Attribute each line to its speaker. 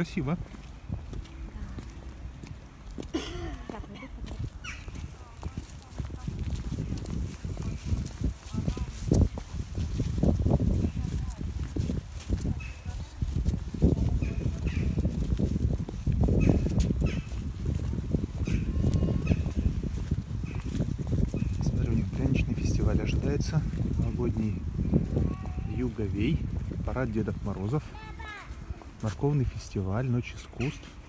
Speaker 1: красиво. Смотрю, пряничный фестиваль ожидается. Новогодний Юговей, парад Дедов Морозов, морковный фестиваль, ночь искусств.